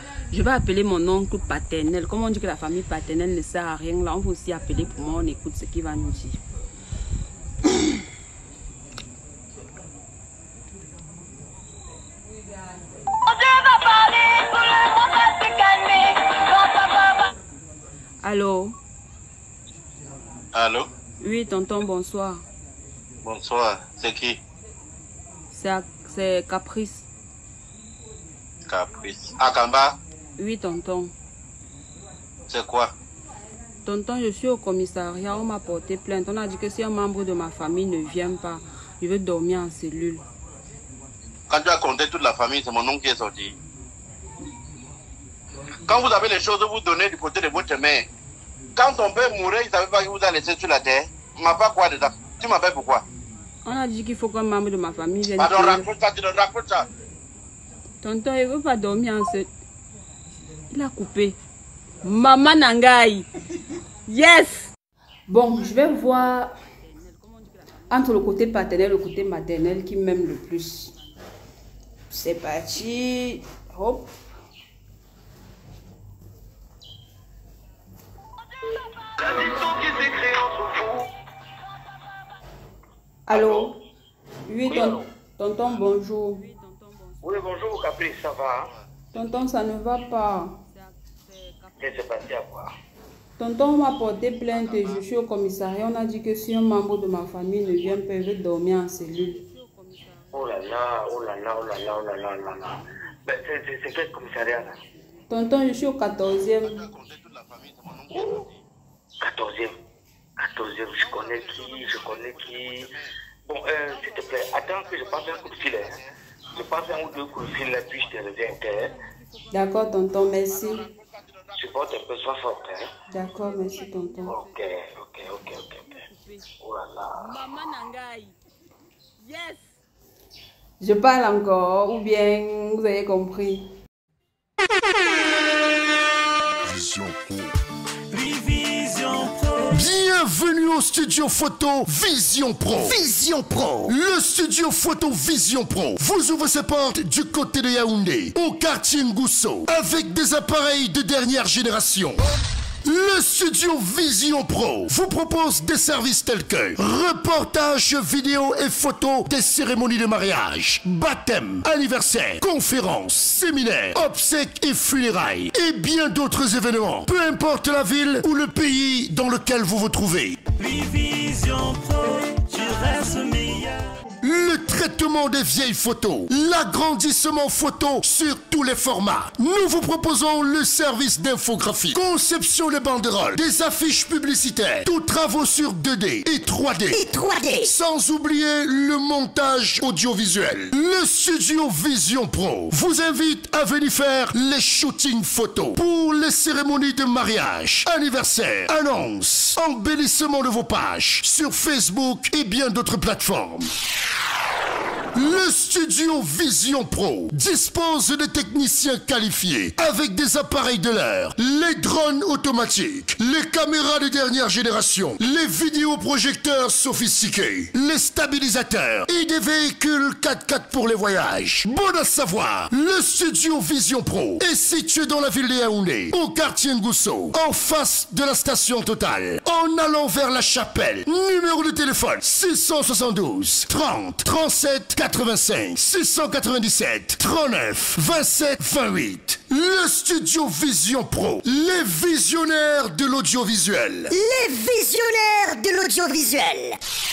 Je vais appeler mon oncle paternel. Comme on dit que la famille paternelle ne sert à rien, là, on va aussi appeler pour moi, on écoute ce qu'il va nous dire. Allô? Allô? Oui, tonton, bonsoir. Bonsoir, c'est qui? C'est Caprice. Caprice. Akamba? Oui, tonton. C'est quoi? Tonton, je suis au commissariat, on m'a porté plainte. On a dit que si un membre de ma famille ne vient pas, je veux dormir en cellule. Quand tu as compté toute la famille, c'est mon oncle qui est sorti. Quand vous avez les choses, vous donnez du côté de votre mère. Quand ton père mourait, il ne savait pas qu'il vous a laissé sur la terre. Il m'a pas quoi dedans. Tu m'appelles pourquoi? On a dit qu'il faut qu'un membre de ma famille vienne. Pardon, raconte ça, tu ne racontes ça. Tonton, il ne veut pas dormir en cellule. Il a coupé. Maman Nangaï. Yes! Bon, je vais voir entre le côté paternel et le côté maternel qui m'aime le plus. C'est parti. Hop. Allô? Oui, tonton, bonjour. Oui, bonjour, Caprice, ça va? Tonton, ça ne va pas. Qu'est-ce qui s'est passé à quoi? Tonton m'a porté plainte et je suis au commissariat. On a dit que si un membre de ma famille ne vient pas, il veut dormir en cellule. Oh là là, oh là là, oh là là, oh là là, oh là là. Ben, c'est quel commissariat là? Tonton, je suis au 14e. 14e. 14e, je connais qui. Bon, s'il te plaît, attends que je passe un coup de fil. Je passe un ou deux coups de fil là, puis je te reviens. D'accord, tonton, merci. Supporte un peu, sois forte. D'accord, merci, tonton. Ok. Oh là là. Maman Nangaï. Yes! Je parle encore, ou bien vous avez compris. Vision Pro. Bienvenue au studio photo Vision Pro. Vision Pro. Le studio photo Vision Pro vous ouvre ses portes du côté de Yaoundé, au quartier Ngousso, avec des appareils de dernière génération. Le studio Vision Pro vous propose des services tels que reportages vidéo et photos des cérémonies de mariage, baptême, anniversaire, conférences, séminaires, obsèques et funérailles et bien d'autres événements. Peu importe la ville ou le pays dans lequel vous vous trouvez. Vision Pro, tu restes meilleur. Le traitement des vieilles photos, l'agrandissement photo sur tous les formats. Nous vous proposons le service d'infographie, conception de banderoles, des affiches publicitaires, tous travaux sur 2D et 3D. Sans oublier le montage audiovisuel. Le studio Vision Pro vous invite à venir faire les shootings photos pour les cérémonies de mariage, anniversaire, annonces, embellissement de vos pages sur Facebook et bien d'autres plateformes. Le studio Vision Pro dispose de techniciens qualifiés avec des appareils de l'heure, les drones automatiques, les caméras de dernière génération, les vidéoprojecteurs sophistiqués, les stabilisateurs et des véhicules 4x4 pour les voyages. Bon à savoir, le studio Vision Pro est situé dans la ville de Yaoundé, au quartier Ngousso, en face de la station Total, en allant vers la chapelle. Numéro de téléphone 672 30 37 85 697 39 27 28. Le studio Vision Pro, les visionnaires de l'audiovisuel. Les visionnaires de l'audiovisuel.